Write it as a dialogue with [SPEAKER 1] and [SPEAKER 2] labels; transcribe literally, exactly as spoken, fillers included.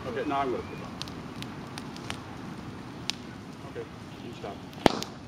[SPEAKER 1] Okay, now I'm going to put it on. Okay, you stop.